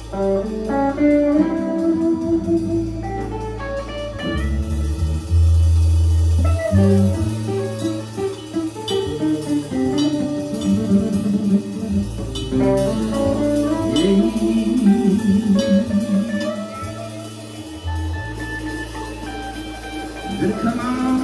Come on.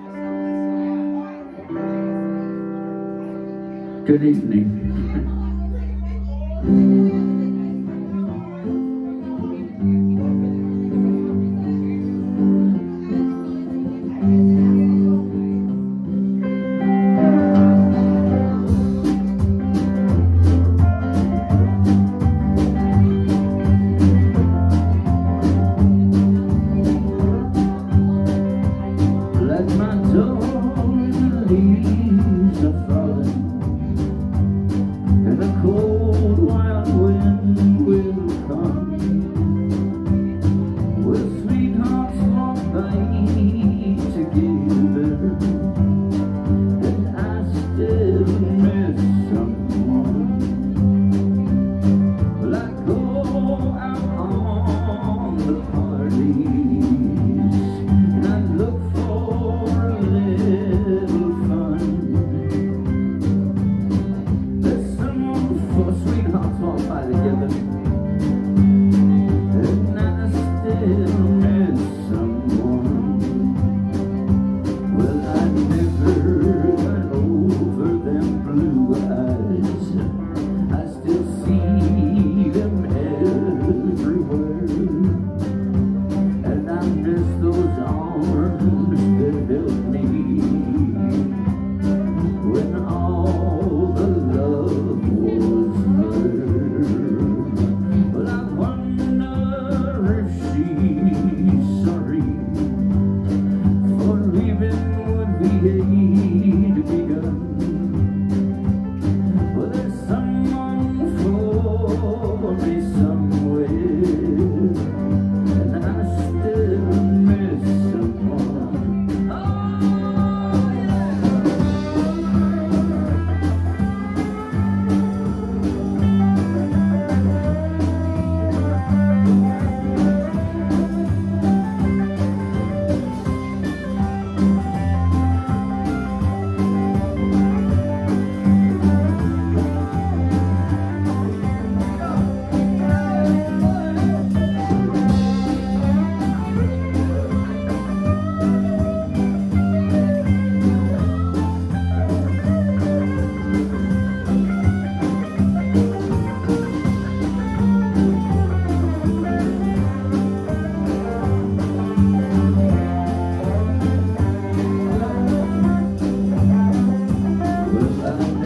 Good evening.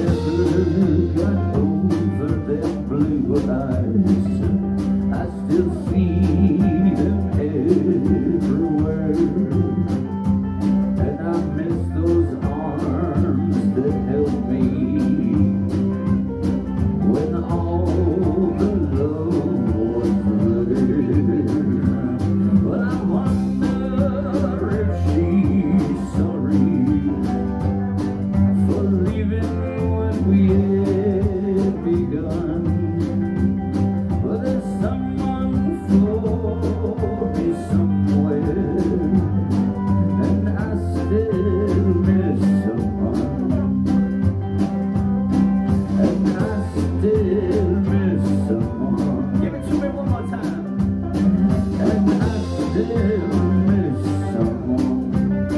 never got over their blue eyes. I still see them everywhere, and I miss those arms that held me when all the love was there. But I wonder if she's sorry for leaving when we had begun. But there's someone for me somewhere, and I still miss someone, and I still miss someone. Give it to me one more time. And I still miss someone.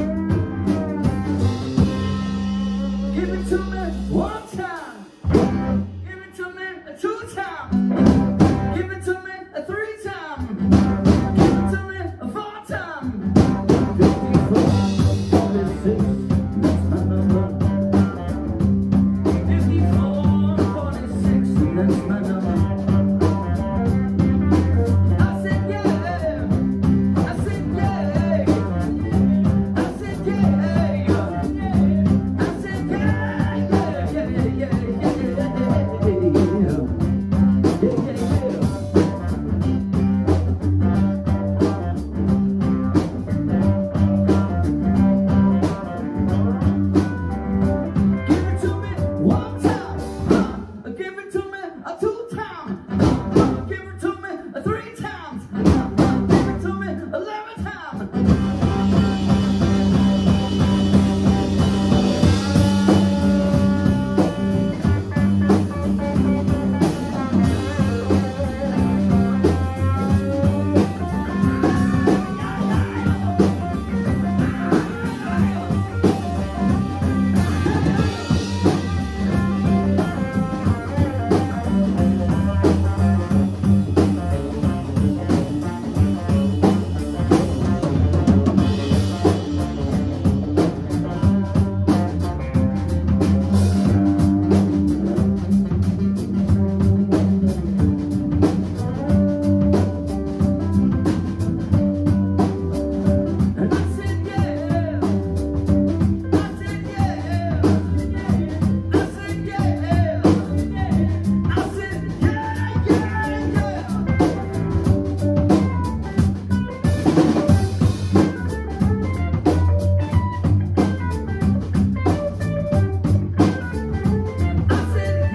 Give it to me one time. Give it to me a 2 time. Give it to me a 3 time. Give it to me a 4 time. 54, 46, that's my number. 54, 46, that's my number. I said yeah. I said yeah. I said yeah. I said yeah. Give it to me one time. Give it to me a 2 time. Give it to me a 3 times. Give it to me 11 times. And I said yeah. I said yeah. I said yeah. I said yeah, yeah, I said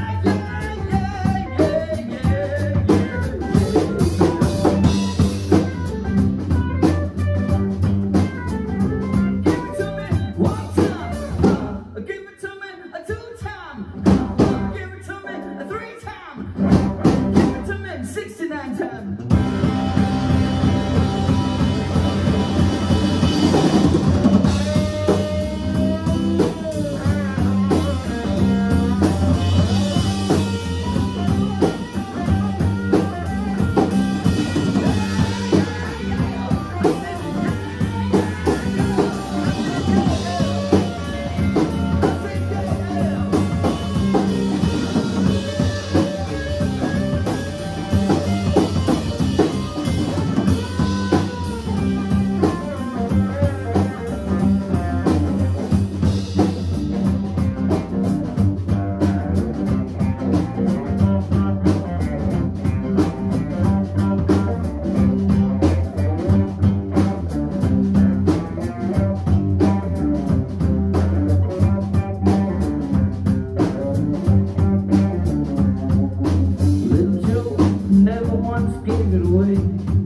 Give it to me one time. Give it to me a 2 time. Give it to me a 3 time. Give it to me 69 times. Little Joe never once gave it away.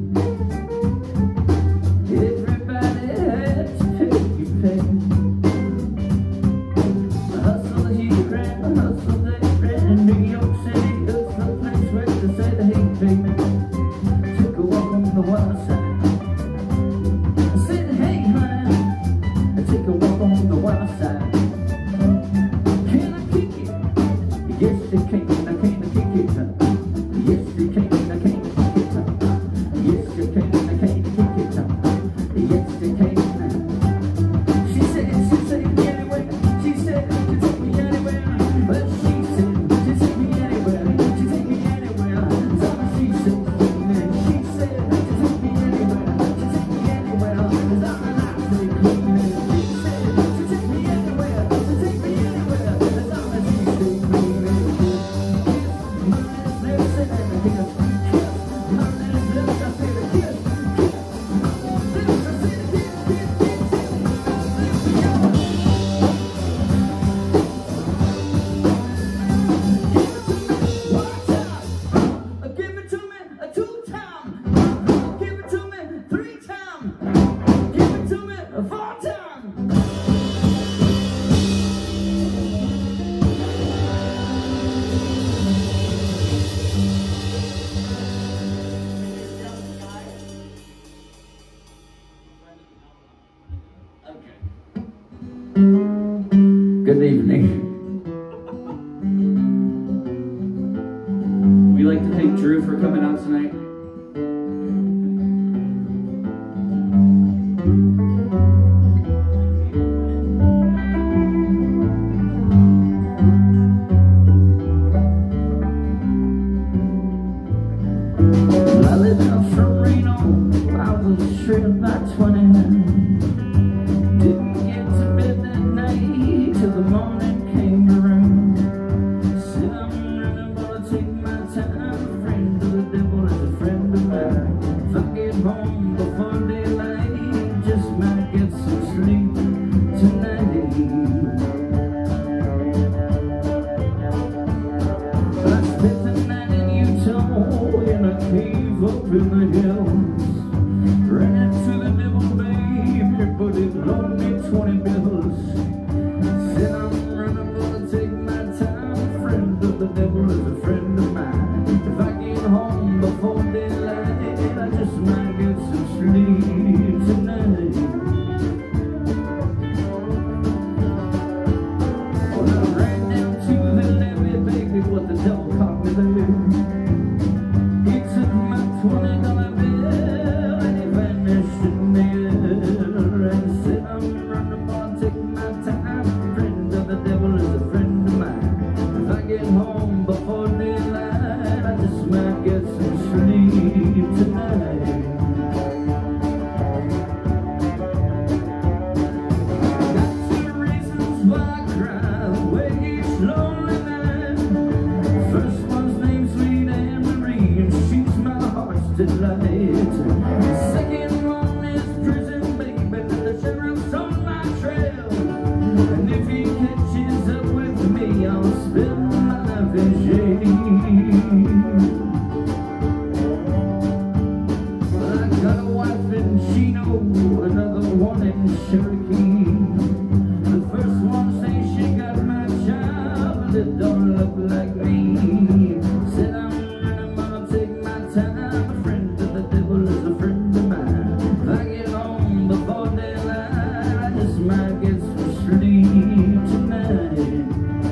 Everybody had to pay. The hustle here and the hustle there, in New York City is the place where they say they hate baby. Took a walk on the wild side. I said, hey honey, I take a walk on the wild side. Can I kick it? Yes, they can. I can't kick it. Yes, they can. I can't kick it. Yes, they can. I can't kick it. Yes, they can. She said, anyway. She said, you can take me anywhere. like to thank Drew for coming out tonight. I lived out from Reno, I was straight about 20. Didn't get to bed that night till the morning came around. Said I'm running, gonna take my time. A friend of the devil is a friend of mine. If I get home before daylight, just might get some sleep tonight. But I spent the night in Utah in a cave up in the hills. Ran into the devil, baby, but it loaned me 20 bills. Said I'm running, gonna take my time. A friend of the devil is a friend of mine. If I get home before daylight, I just might get some sleep tonight. Well, I ran down to the levee, baby, but the devil caught me there. He took my $20 bill and he vanished in the air. And said I'm running, gonna take my time. A friend of the devil is a friend of mine. If I get home before daylight, I just might get some sleep tonight. Got two reasons why I cry away each lonely night. The first one's named Sweet Anne Marie, and she's my heart's delight. The second one is prison, baby, and the sheriff's on my trail. And if he catches up with me, I'll spend my life in jail. Well, I got a wife in Chino, another one in Cherokee. The first one says she got my child, but it don't look like me. Said I'm running, gonna take my time. A friend of the devil is a friend of mine. If I get home before daylight, I just might get some sleep tonight.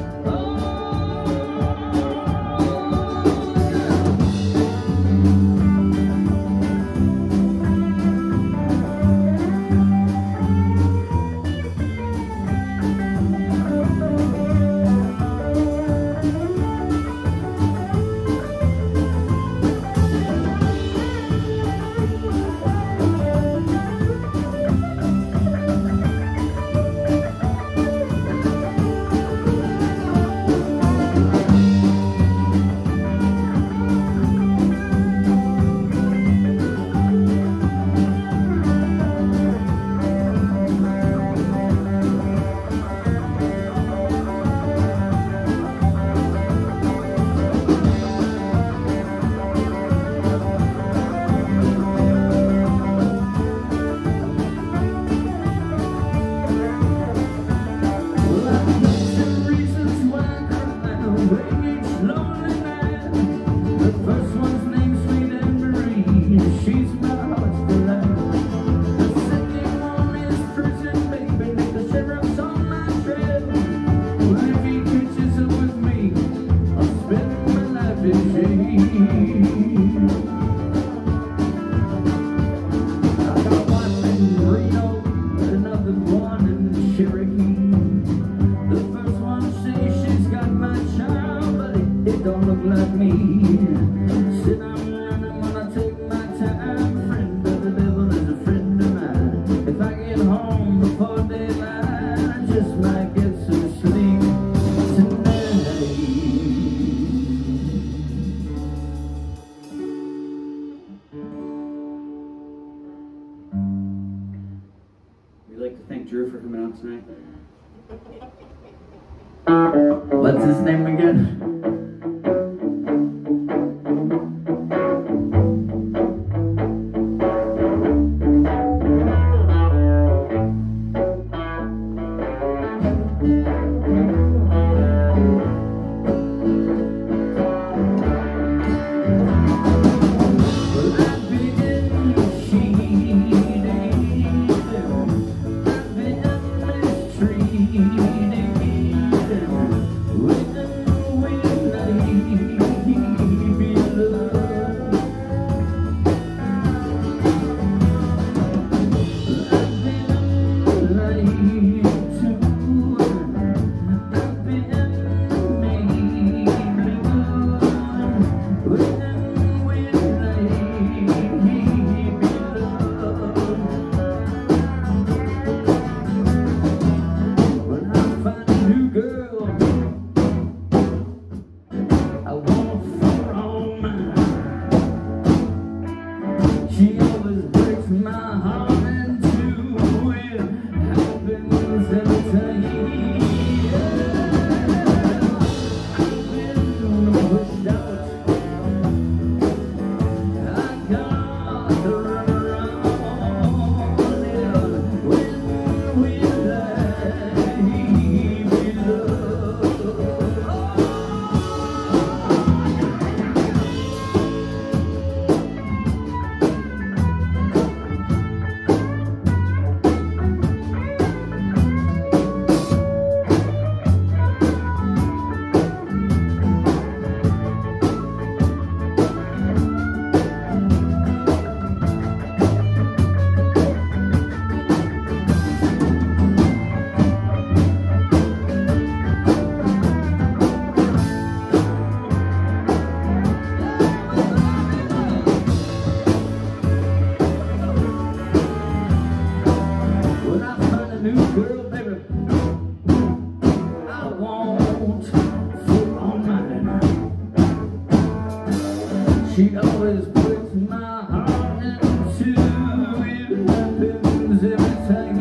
Don't look like me. Said I'm running, gonna take my time. A friend of the devil is a friend of mine. If I get home before daylight, I just might get some sleep tonight. We'd like to thank Drew for coming out tonight. What's his name again? She always puts my heart into it. Happens every time.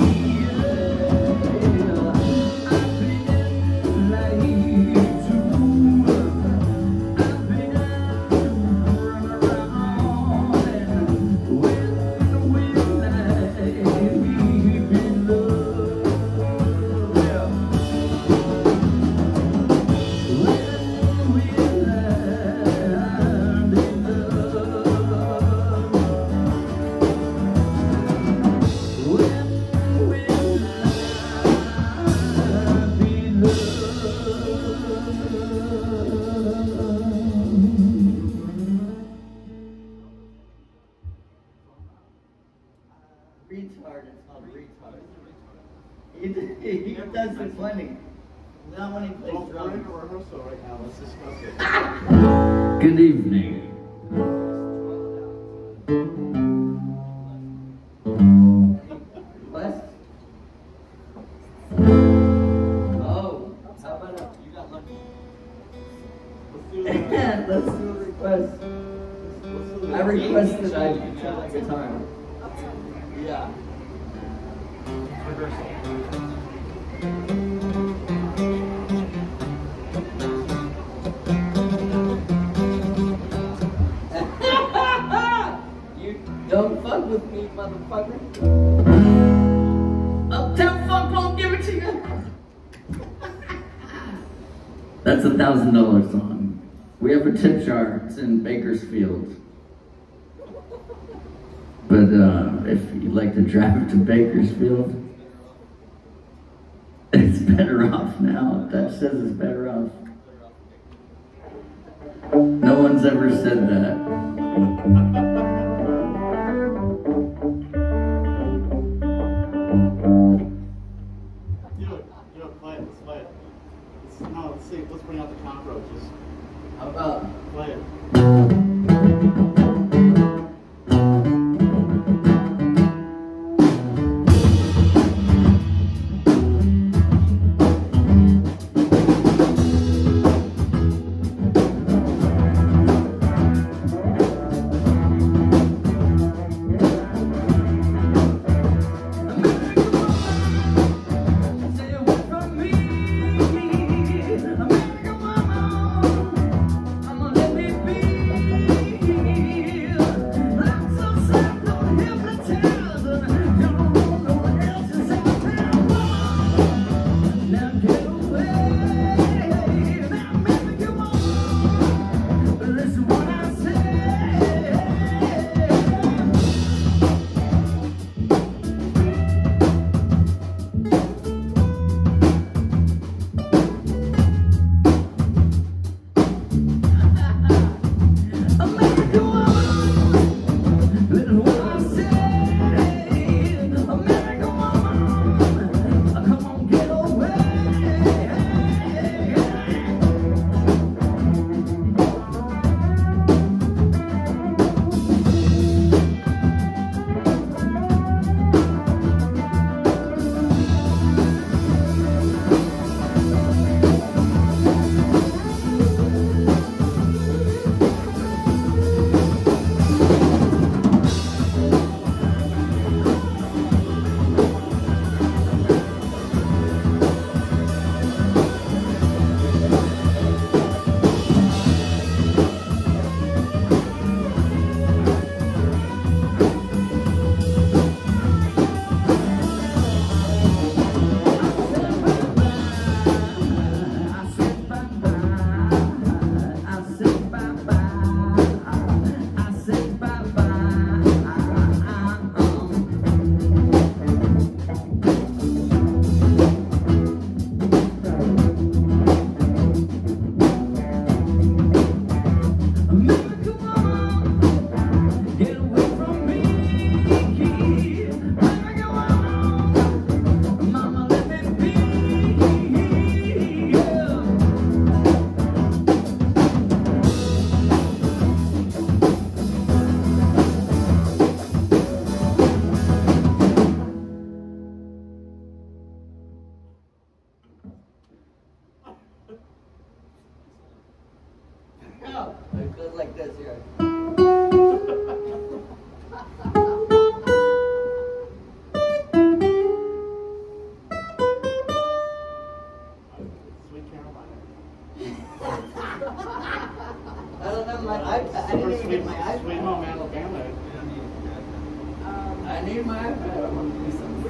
Retard, it's called retard. He does it plenty. Not when he plays drums. We're in a rehearsal right now. Let's discuss it. Good evening. Request? Oh, how about a... You got lucky. Let's do a request. I requested I play my guitar. Yeah. Rehearsal. You don't fuck with me, motherfucker. Uptown Funk won't give it to you. That's a $1,000 song. We have a tip jar. It's in Bakersfield. But if you'd like to drive to Bakersfield, it's better off now. That says it's better off. No one's ever said that. Play it. Let's play it. No, let's see. Let's bring out the cockroaches. How about Play it. America, mama, I'ma let me be. No, it goes like this here. Sweet Caroline. I don't have my iPad. I didn't even get my iPad. Sweet Home Alabama. I need my iPad. I want to do something.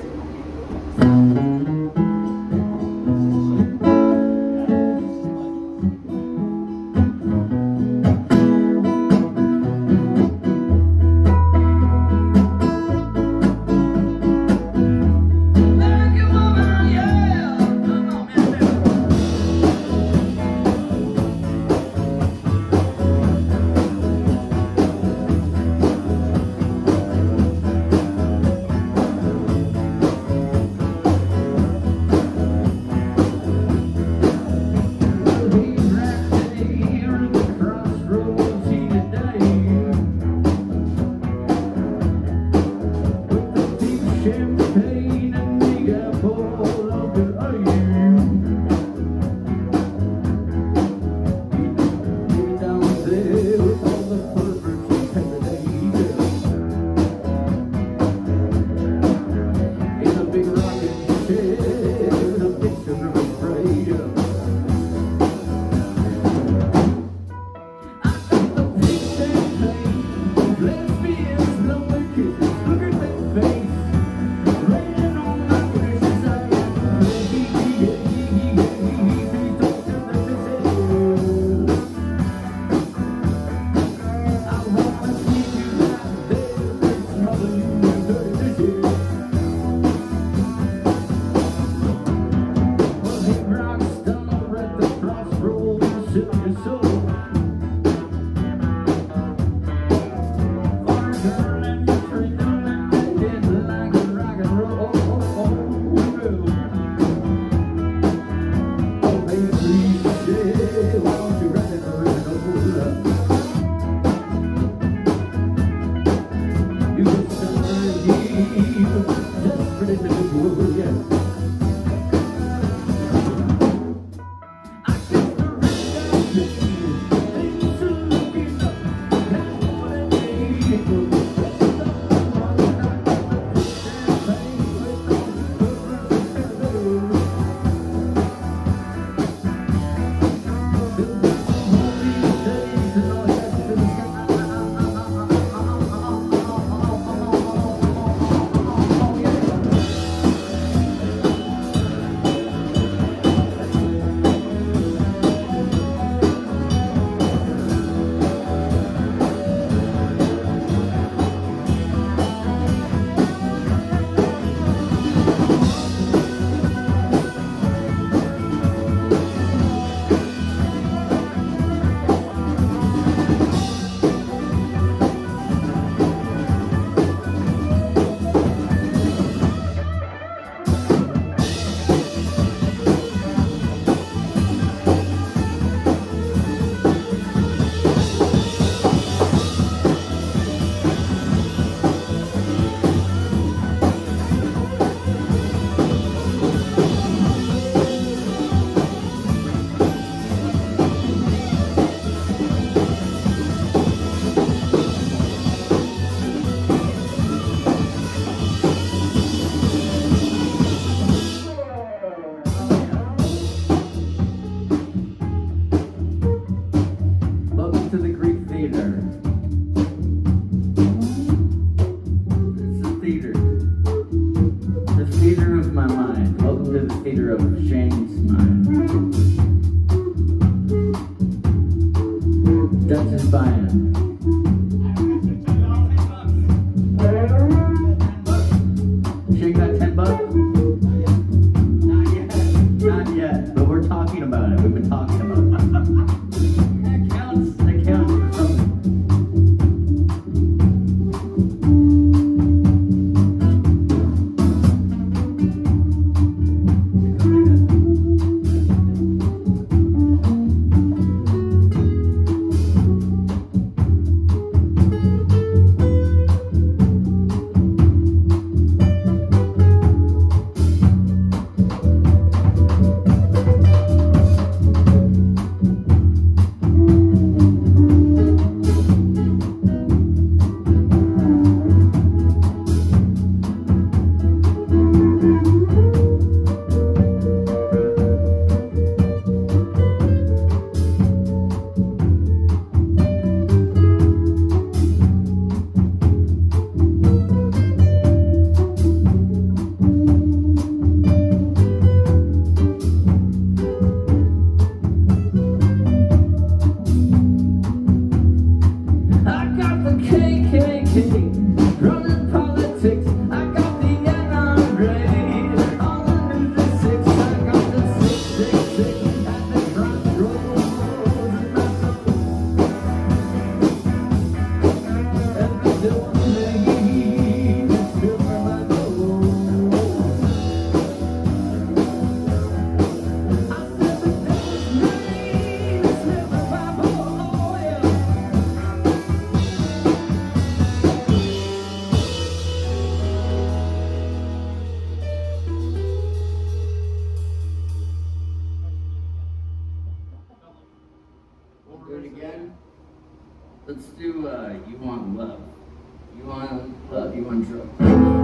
Do it again. Let's do You Want Love. You want love, you want drugs.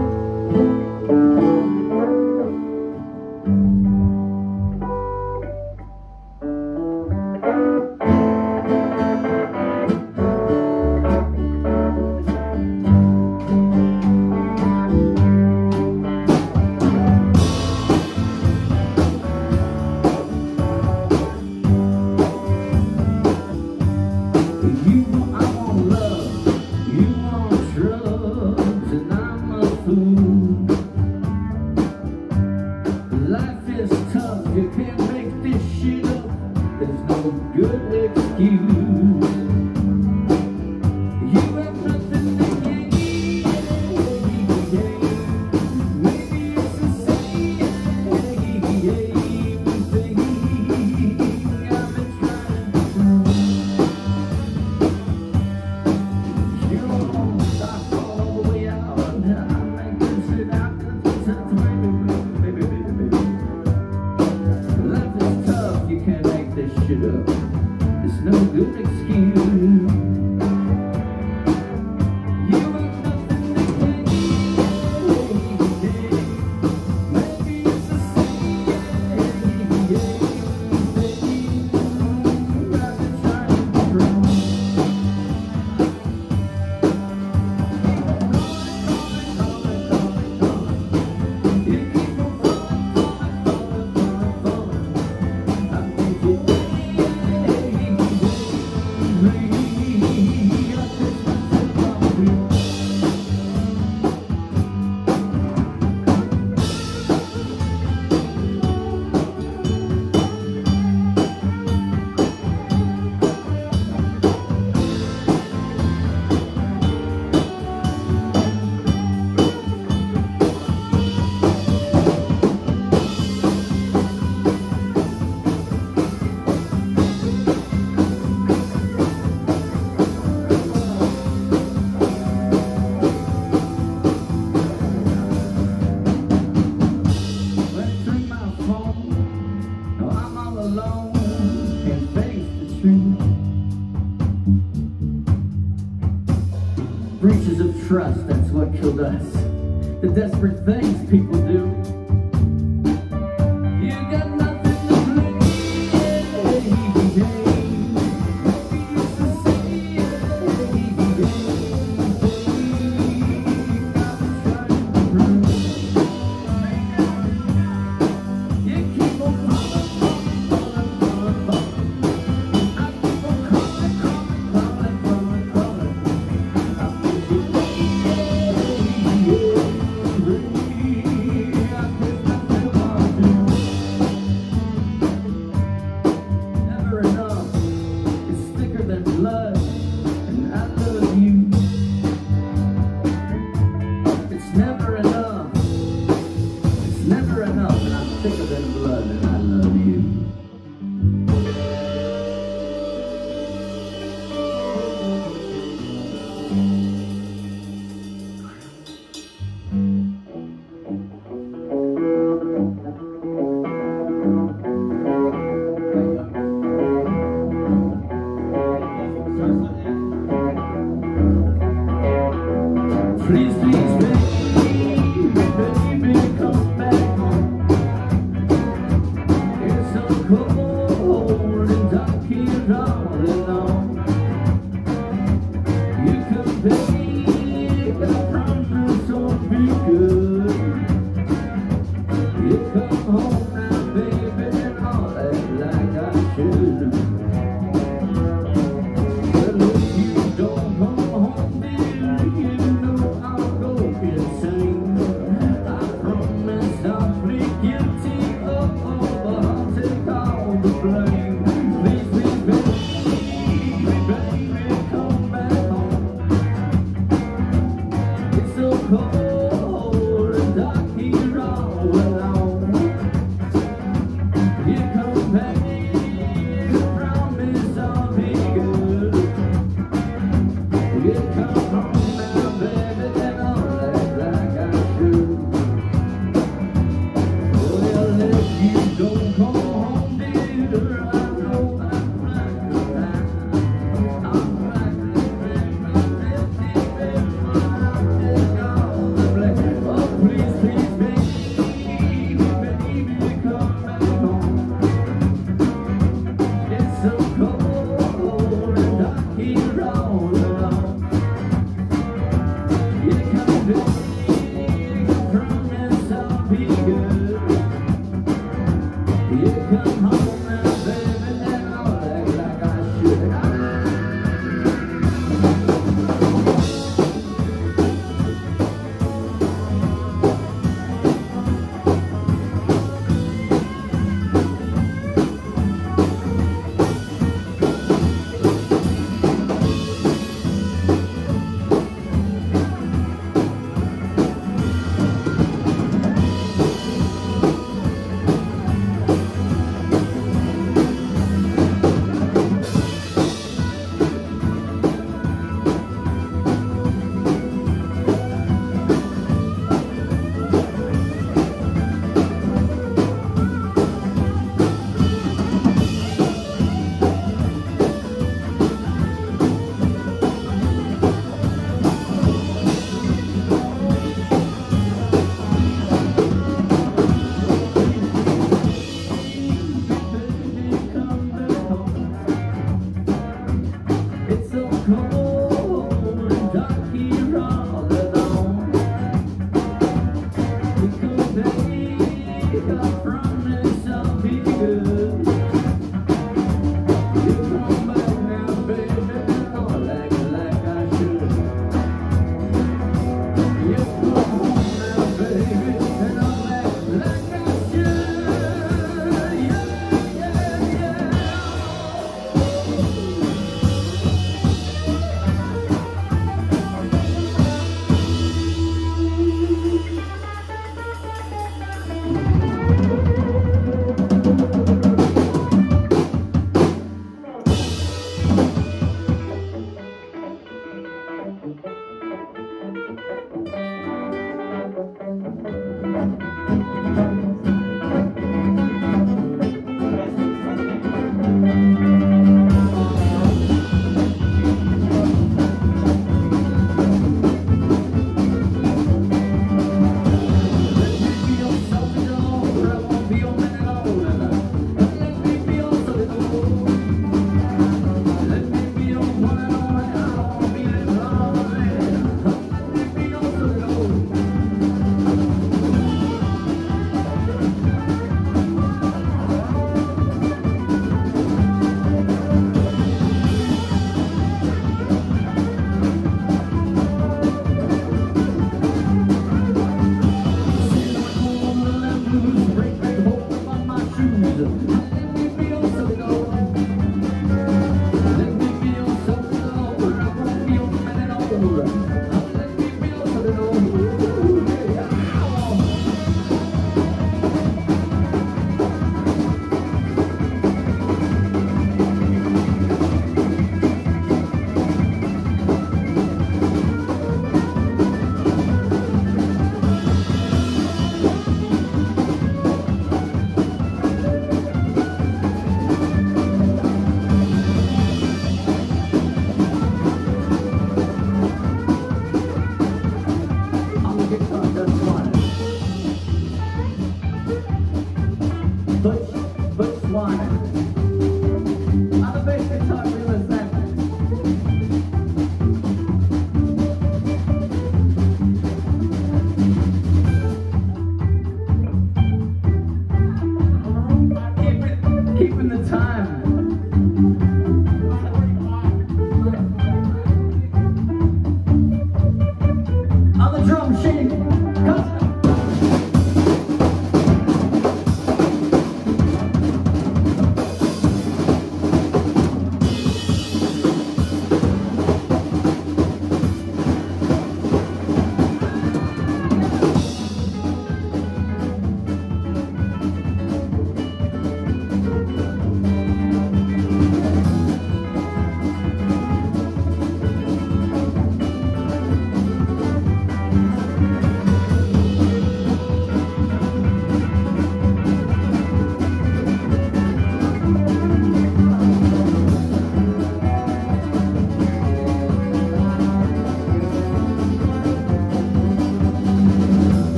Breaches of trust, that's what killed us. The desperate things people do. You got nothing to blame. Please, please, baby, baby, come back home. It's so cold and dark here all alone. You come back, I promise won't be good. You come home now, baby, and I'll act like I should. But if you don't come home, dear, you know I'll go insane. I promise I'll plead guilty, but I'll take all the blame. Please, please, baby, come back home. It's so cold and dark here all alone.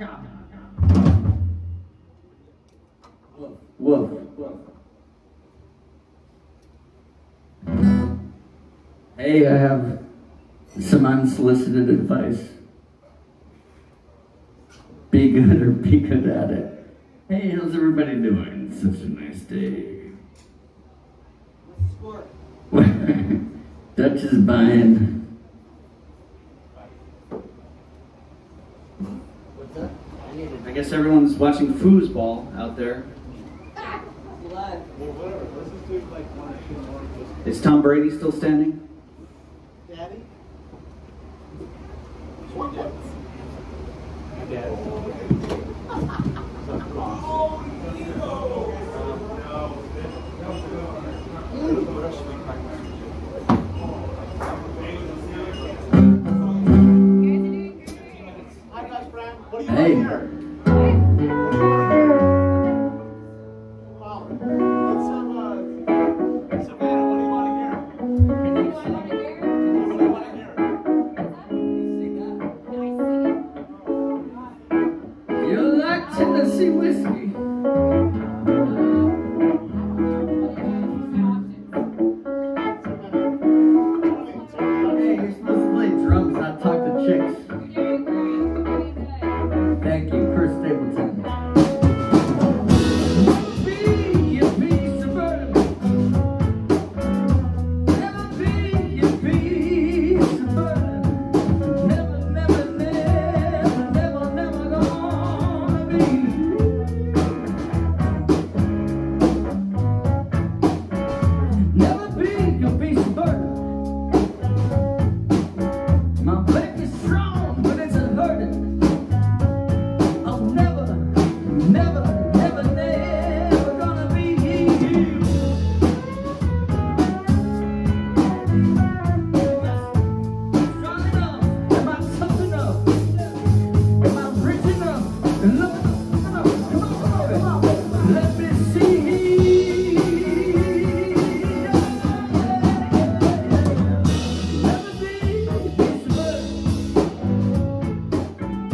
Woof. Hey, I have some unsolicited advice. Be good or be good at it. Hey, how's everybody doing? Such a nice day. What's the score? Dutch is buying. What's that? I guess everyone's watching foosball out there. Well, whatever. Let's just do like 1 or 2 more. Is Tom Brady still standing? Daddy? Hi, guys, Brian. What do you Hey. want here? Wow. Let's have Savannah, what do you want to hear? What do you want to hear? You like Tennessee whiskey? Hey, you're supposed to play drums, not talk to chicks. Thank you, Chris Stapleton. Be a piece of burden. Never be a piece of burden. Never gonna be. Never be a piece of burden. My back is strong, but it's a hurting. I'll never gonna be you. Strong enough? Am I tough enough? Am I rich enough? And love enough? Come on. Let me see. Never be a piece of burden.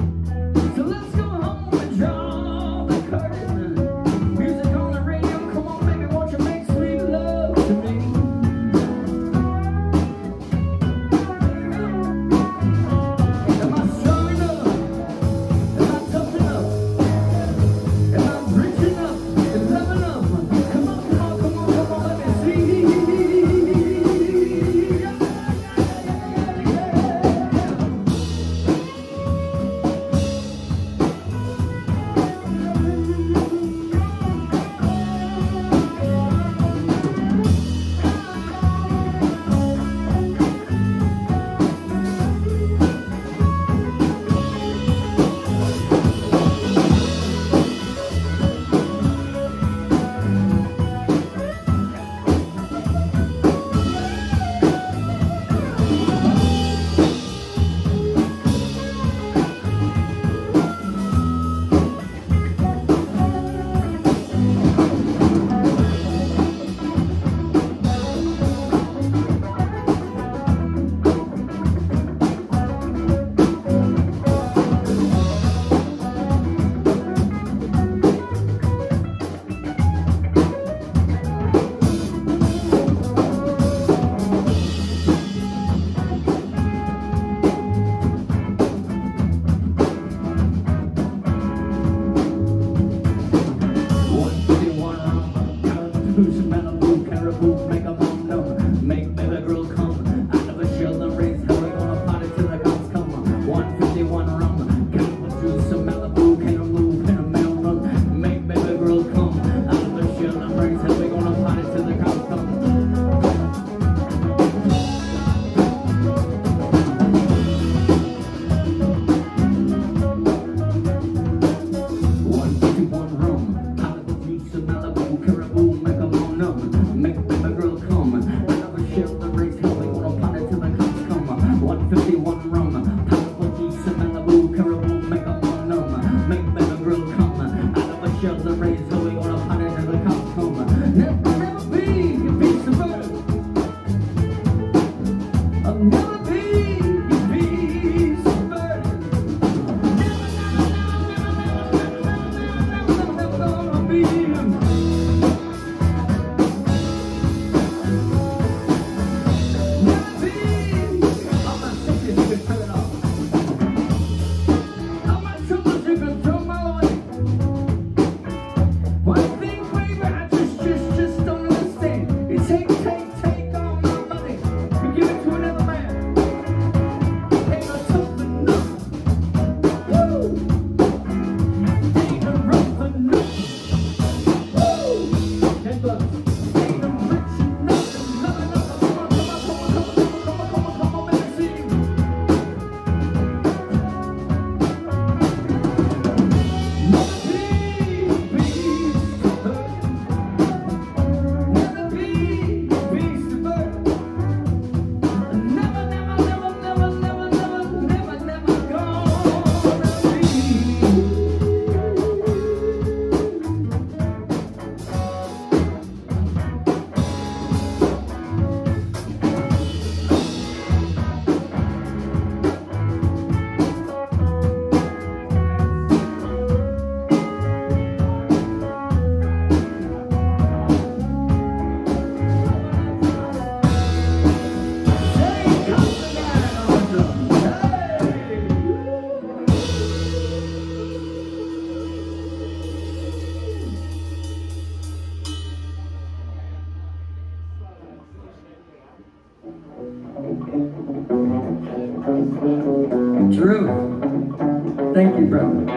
Drew, thank you, brother.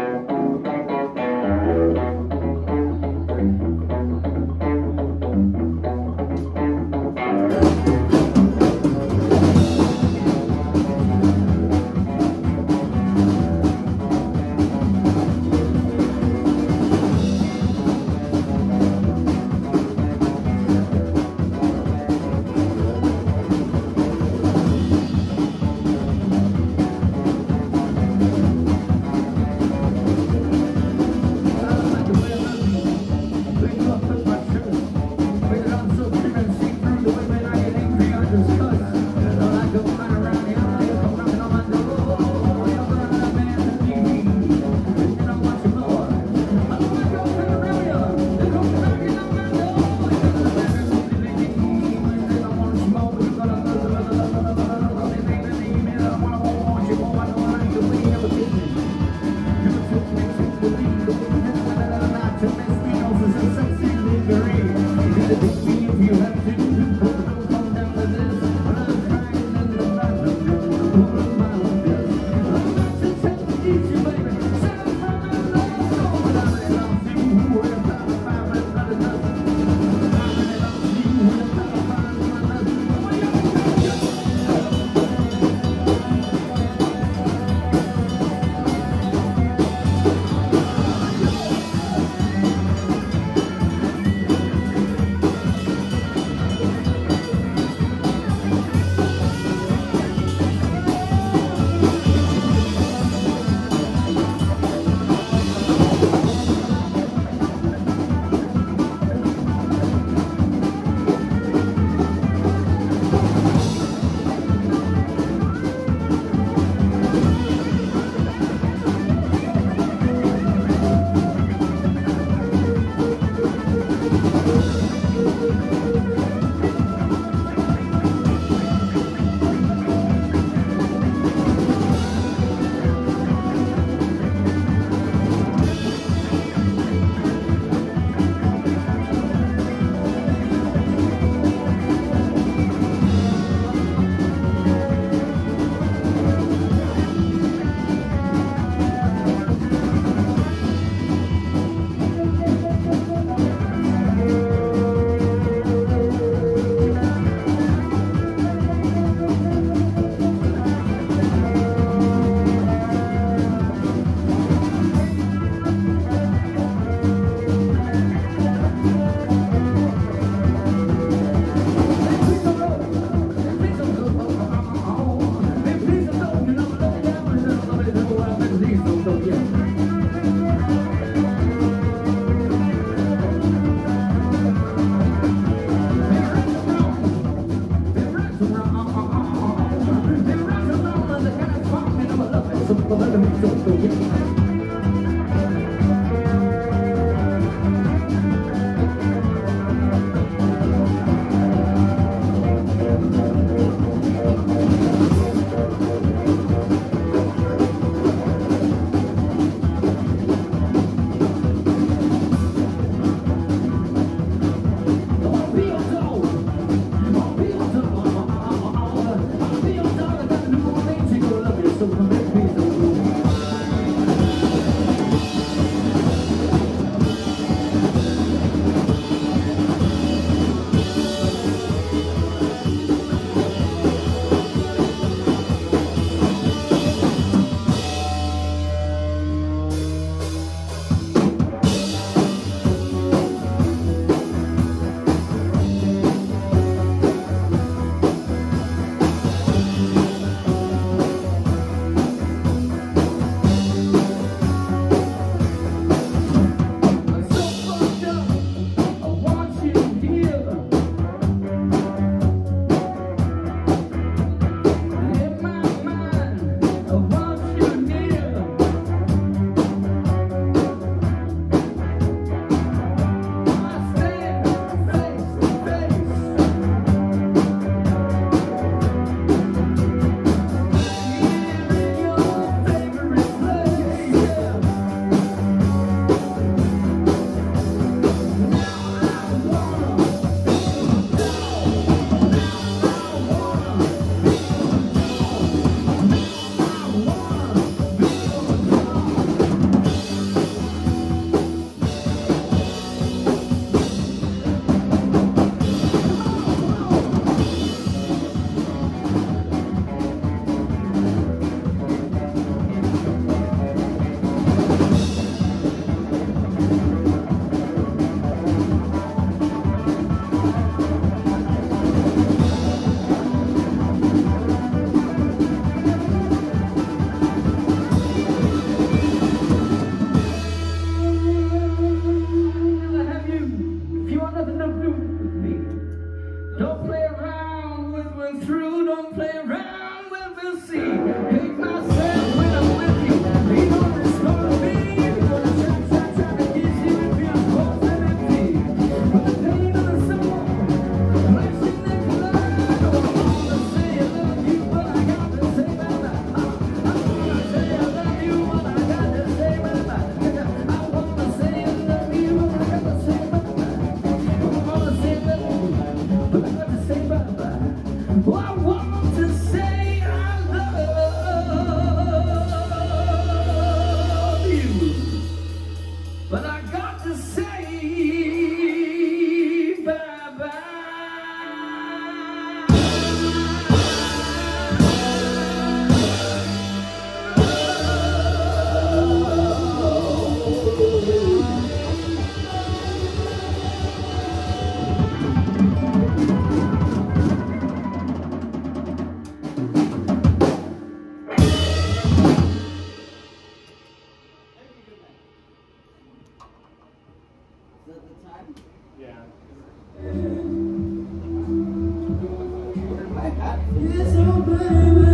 It's so baby.